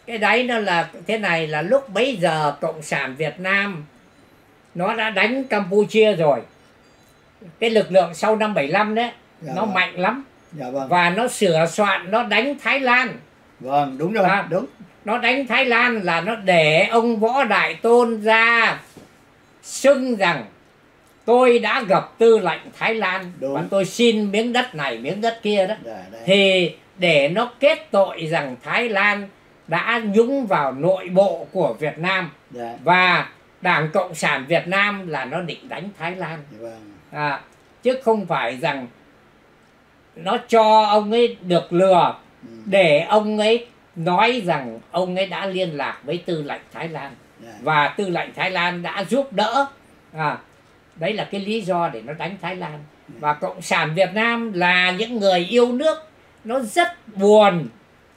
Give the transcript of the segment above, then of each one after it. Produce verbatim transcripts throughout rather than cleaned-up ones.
cái đấy nó là thế này, là lúc bấy giờ Cộng sản Việt Nam nó đã đánh Campuchia rồi. Cái lực lượng sau năm bảy lăm đấy, dạ nó vâng. mạnh lắm. Dạ vâng. Và nó sửa soạn, nó đánh Thái Lan. Vâng, đúng rồi, à, đúng. Nó đánh Thái Lan là nó để ông Võ Đại Tôn ra xưng rằng tôi đã gặp tư lệnh Thái Lan, đúng. và tôi xin miếng đất này miếng đất kia đó. Dạ, thì để nó kết tội rằng Thái Lan đã nhúng vào nội bộ của Việt Nam. dạ. Và Đảng Cộng sản Việt Nam là nó định đánh Thái Lan. Dạ, vâng. à, Chứ không phải rằng nó cho ông ấy được lừa, ừ. để ông ấy nói rằng ông ấy đã liên lạc với tư lệnh Thái Lan, dạ. và tư lệnh Thái Lan đã giúp đỡ. à, Đấy là cái lý do để nó đánh Thái Lan. dạ. Và Cộng sản Việt Nam là những người yêu nước, nó rất buồn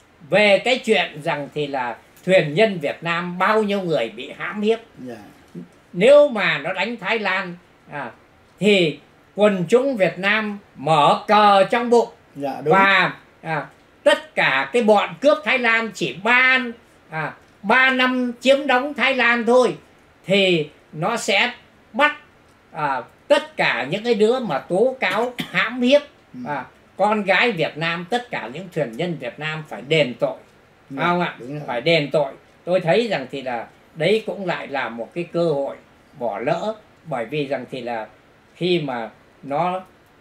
về cái chuyện rằng thì là thuyền nhân Việt Nam bao nhiêu người bị hãm hiếp. dạ. Nếu mà nó đánh Thái Lan à, thì quần chúng Việt Nam mở cờ trong bụng. dạ, đúng. Và à, tất cả cái bọn cướp Thái Lan chỉ ba à, ba năm chiếm đóng Thái Lan thôi, thì nó sẽ bắt à, tất cả những cái đứa mà tố cáo hãm hiếp à, con gái Việt Nam, tất cả những thuyền nhân Việt Nam phải đền tội. dạ, không ạ? Phải đền tội. Tôi thấy rằng thì là đấy cũng lại là một cái cơ hội bỏ lỡ, bởi vì rằng thì là khi mà nó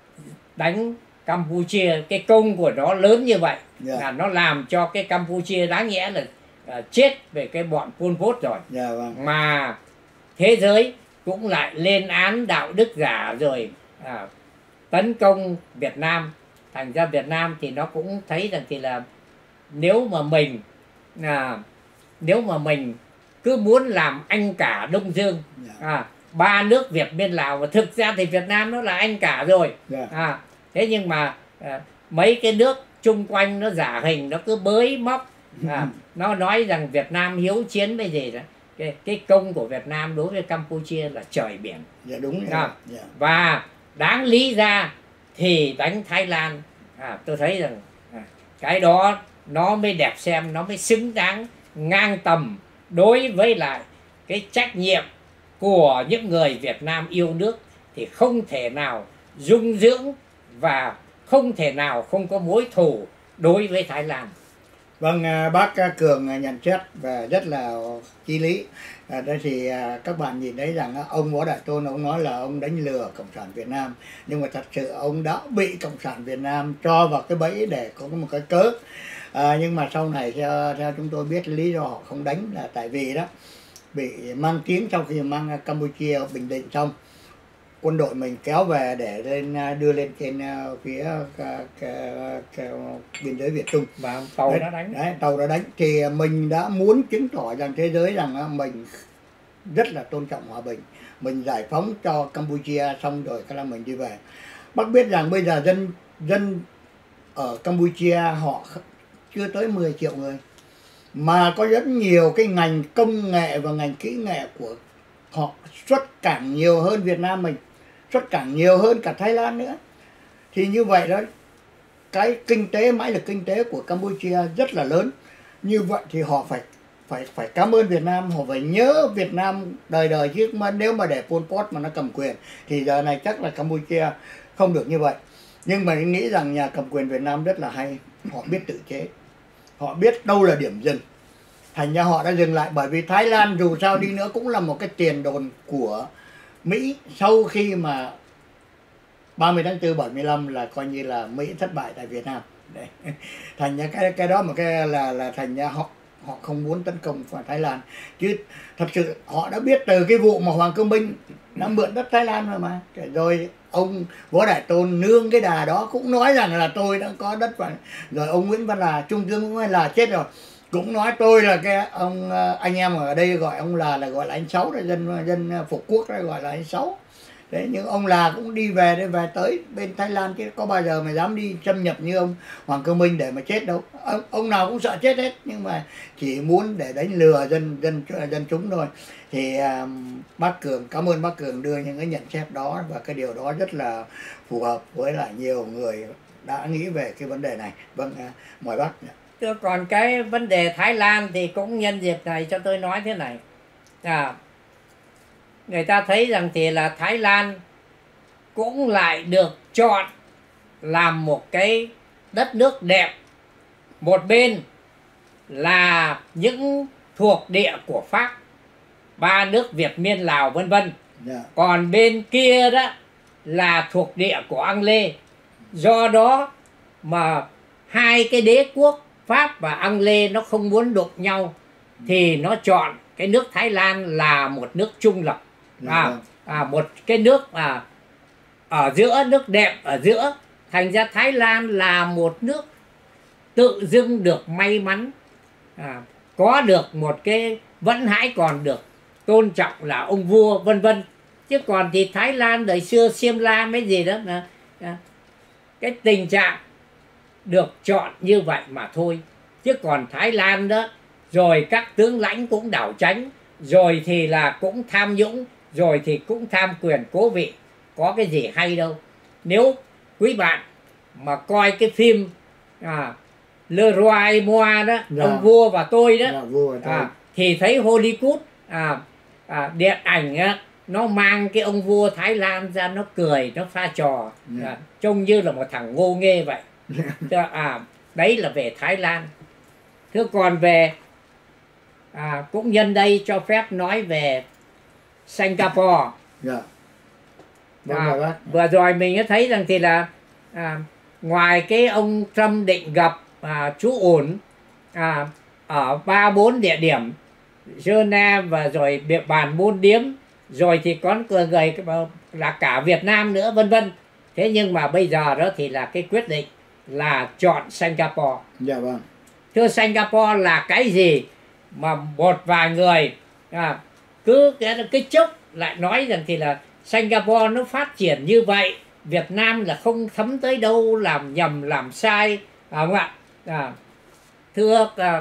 đánh Campuchia, cái công của nó lớn như vậy, yeah. là nó làm cho cái Campuchia đáng nhẽ là uh, chết về cái bọn Pol Pot rồi. yeah, vâng. Mà thế giới cũng lại lên án đạo đức giả rồi à, tấn công Việt Nam. Thành ra Việt Nam thì nó cũng thấy rằng thì là nếu mà mình à, nếu mà mình cứ muốn làm anh cả Đông Dương, yeah. à, ba nước Việt Miên Lào, và thực ra thì Việt Nam nó là anh cả rồi. yeah. à, Thế nhưng mà à, mấy cái nước chung quanh nó giả hình, nó cứ bới móc, à, nó nói rằng Việt Nam hiếu chiến với gì đó. Cái, cái công của Việt Nam đối với Campuchia là trời biển. Dạ, đúng rồi. à, dạ. Và đáng lý ra thì đánh Thái Lan, à, tôi thấy rằng à, cái đó nó mới đẹp xem, nó mới xứng đáng ngang tầm đối với lại cái trách nhiệm của những người Việt Nam yêu nước. Thì không thể nào dung dưỡng và không thể nào không có mối thù đối với Thái Lan. Vâng, bác Cường nhận xét và rất là chí lý. À, đây thì các bạn nhìn thấy rằng ông Võ Đại Tôn ông nói là ông đánh lừa Cộng sản Việt Nam, nhưng mà thật sự ông đã bị Cộng sản Việt Nam cho vào cái bẫy để có một cái cớ. À, nhưng mà sau này theo, theo chúng tôi biết lý do họ không đánh là tại vì đó bị mang tiếng sau khi mang Campuchia bình định xong, quân đội mình kéo về để lên đưa lên trên phía cái, cái, cái biên giới Việt Trung, và tàu đấy, đã đánh đấy, tàu đã đánh thì mình đã muốn chứng tỏ rằng thế giới rằng mình rất là tôn trọng hòa bình, mình giải phóng cho Campuchia xong rồi cái là mình đi về. Bác biết rằng bây giờ dân dân ở Campuchia họ chưa tới mười triệu người, mà có rất nhiều cái ngành công nghệ và ngành kỹ nghệ của họ xuất cảng nhiều hơn Việt Nam mình, xuất cảng nhiều hơn cả Thái Lan nữa. Thì như vậy đó, cái kinh tế, mãi lực kinh tế của Campuchia rất là lớn. Như vậy thì họ phải phải phải cảm ơn Việt Nam, họ phải nhớ Việt Nam đời đời, chứ mà nếu mà để Pol Pot mà nó cầm quyền thì giờ này chắc là Campuchia không được như vậy. Nhưng mà anh nghĩ rằng nhà cầm quyền Việt Nam rất là hay, họ biết tự chế, họ biết đâu là điểm dừng, thành ra họ đã dừng lại. Bởi vì Thái Lan dù sao đi nữa cũng là một cái tiền đồn của Mỹ sau khi mà ba mươi tháng tư bảy mươi lăm là coi như là Mỹ thất bại tại Việt Nam. Đấy. Thành ra cái cái đó mà cái là là thành ra họ họ không muốn tấn công vào Thái Lan, chứ thật sự họ đã biết từ cái vụ mà Hoàng Cơ Minh đã mượn đất Thái Lan rồi mà. Rồi ông Võ Đại Tôn nương cái đà đó cũng nói rằng là tôi đã có đất và rồi ông Nguyễn Văn Là, Trung tướng Nguyễn Văn Là chết rồi, cũng nói tôi là cái ông anh em ở đây gọi ông là là gọi là anh Sáu, dân dân phục quốc đó gọi là anh Sáu. Đấy, nhưng ông là cũng đi về đây, về tới bên Thái Lan, chứ có bao giờ mà dám đi xâm nhập như ông Hoàng Cơ Minh để mà chết đâu. Ông, ông nào cũng sợ chết hết, nhưng mà chỉ muốn để đánh lừa dân dân dân chúng thôi. Thì um, bác Cường, cảm ơn bác Cường đưa những cái nhận xét đó, và cái điều đó rất là phù hợp với lại nhiều người đã nghĩ về cái vấn đề này. Vâng, uh, mời bác. Thưa, còn cái vấn đề Thái Lan thì cũng nhân dịp này cho tôi nói thế này. À, người ta thấy rằng thì là Thái Lan cũng lại được chọn làm một cái đất nước đẹp. Một bên là những thuộc địa của Pháp, ba nước Việt, Miên, Lào vân vân. Yeah. Còn bên kia đó là thuộc địa của Ăng Lê. Do đó mà hai cái đế quốc Pháp và Ăng Lê nó không muốn đụng nhau, thì nó chọn cái nước Thái Lan là một nước trung lập. À, à, một cái nước à, ở giữa, nước đẹp ở giữa. Thành ra Thái Lan là một nước tự dưng được may mắn, à, có được một cái, vẫn hãy còn được tôn trọng là ông vua vân vân. Chứ còn thì Thái Lan đời xưa Xiêm La mấy gì đó là à, cái tình trạng được chọn như vậy mà thôi. Chứ còn Thái Lan đó, rồi các tướng lãnh cũng đảo tránh, rồi thì là cũng tham nhũng, rồi thì cũng tham quyền cố vị, có cái gì hay đâu. Nếu quý bạn mà coi cái phim à, Le Roi et Moi đó, dạ. ông vua và tôi đó, dạ, vua tôi. À, thì thấy Hollywood à, à, điện ảnh á, nó mang cái ông vua Thái Lan ra, nó cười, nó pha trò, yeah. à, trông như là một thằng ngô nghê vậy. À, đấy là về Thái Lan. Thưa, còn về à, cũng nhân đây cho phép nói về Singapore. Yeah. À, vừa rồi mình đã thấy rằng thì là à, ngoài cái ông Trump định gặp à, chú ổn à, ở ba bốn địa điểm Geneva và rồi địa bàn Môn Điếm, rồi thì có người là cả Việt Nam nữa vân vân. Thế nhưng mà bây giờ đó thì là cái quyết định là chọn Singapore. Dạ vâng. Thưa, Singapore là cái gì mà một vài người à, cứ cái, cái chốc lại nói rằng thì là Singapore nó phát triển như vậy, Việt Nam là không thấm tới đâu, làm nhầm làm sai, à, không ạ? À, thưa, à,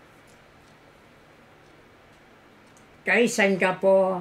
cái Singapore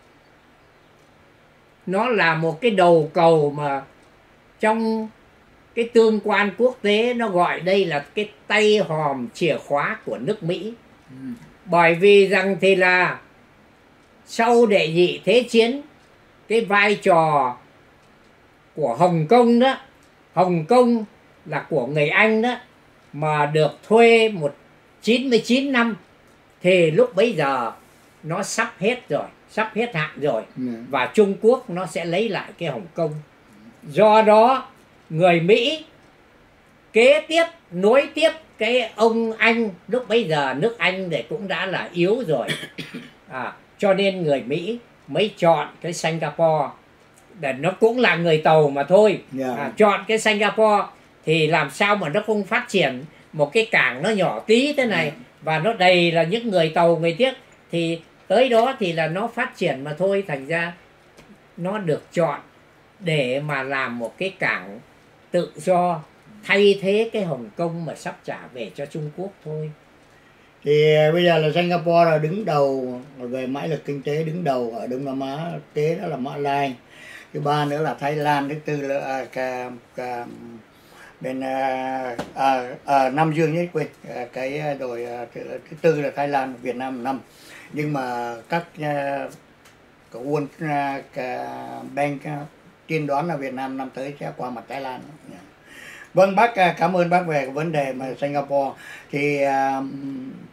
nó là một cái đầu cầu mà trong cái tương quan quốc tế nó gọi đây là cái tay hòm chìa khóa của nước Mỹ. Ừ. Bởi vì rằng thì là sau đệ nhị thế chiến, cái vai trò của Hồng Kông đó, Hồng Kông là của người Anh đó, mà được thuê một chín mươi chín năm, thì lúc bấy giờ nó sắp hết rồi, sắp hết hạn rồi. Ừ. Và Trung Quốc nó sẽ lấy lại cái Hồng Kông. Do đó người Mỹ kế tiếp, nối tiếp cái ông Anh, lúc bấy giờ nước Anh thì cũng đã là yếu rồi. À, cho nên người Mỹ mới chọn cái Singapore, để nó cũng là người Tàu mà thôi. Yeah. À, chọn cái Singapore thì làm sao mà nó không phát triển một cái cảng nó nhỏ tí thế này, yeah, và nó đầy là những người Tàu người Tiếc, thì tới đó thì là nó phát triển mà thôi. Thành ra nó được chọn để mà làm một cái cảng tự do, thay thế cái Hồng Kông mà sắp trả về cho Trung Quốc thôi. Thì bây giờ là Singapore là đứng đầu về mãi lực kinh tế, đứng đầu ở Đông Nam Á, kế đó là Mã Lai, thứ ba nữa là Thái Lan, thứ tư là à, cả, cả, bên à, à, à, Nam Dương nhé, quên à, cái rồi à, thứ, thứ tư là Thái Lan, Việt Nam năm. Nhưng mà các à, cả World à, cả Bank à, tiên đoán là Việt Nam năm tới sẽ qua mặt Thái Lan. Vâng bác, cảm ơn bác về cái vấn đề mà Singapore. Thì uh,